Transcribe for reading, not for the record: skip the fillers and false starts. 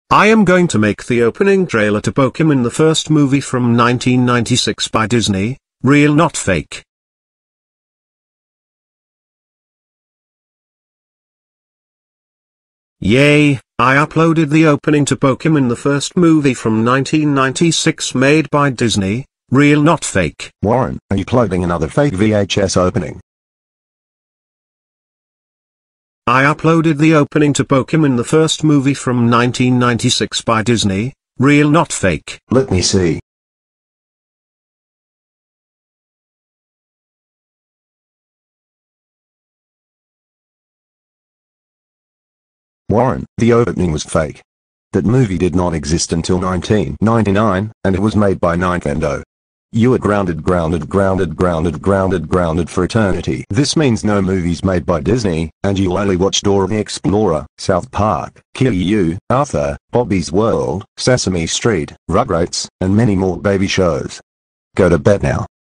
I am going to make the opening trailer to Pokemon, the first movie from 1996 by Disney, real not fake. Yay, I uploaded the opening to Pokemon, the first movie from 1996 made by Disney, real not fake. Warren, are you uploading another fake VHS opening? I uploaded the opening to Pokemon, the first movie from 1996 by Disney, real not fake. Let me see. Warren, the opening was fake. That movie did not exist until 1999, and it was made by Nintendo. You are grounded for eternity. This means no movies made by Disney, and you'll only watch Dora the Explorer, South Park, Caillou, Arthur, Bobby's World, Sesame Street, Rugrats, and many more baby shows. Go to bed now.